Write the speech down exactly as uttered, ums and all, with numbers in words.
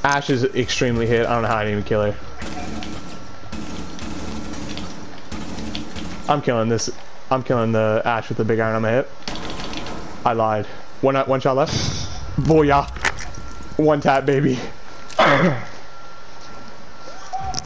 Ash is extremely hit. I don't know how I didn't even kill her. I'm killing this. I'm killing the Ash with the big iron on my hip. I lied. One one shot left. Booyah. One tap, baby.